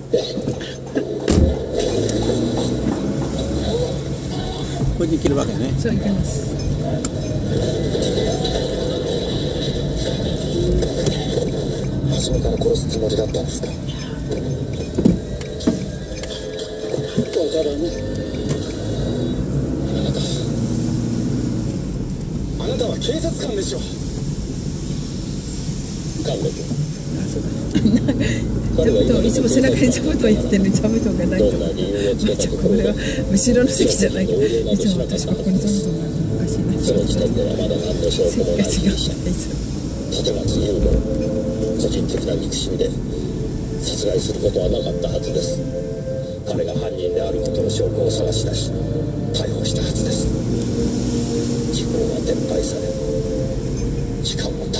これでいけるわけね。 そういけます。 初めから殺すつもりだったんですか？わからない。あなたは警察官でしょ。神戸君。 座布団、いつも背中に座布団言ってる座布団がないと思って、これは後ろの席じゃないけど、いつも私ここに座布団があるのおかしいな。 その時点ではまだ何の証拠もない被疑者。立松優も個人的な憎しみで殺害することはなかったはずです。彼が犯人であることの証拠を探し出し逮捕したはずです。時効は撤廃され時間も経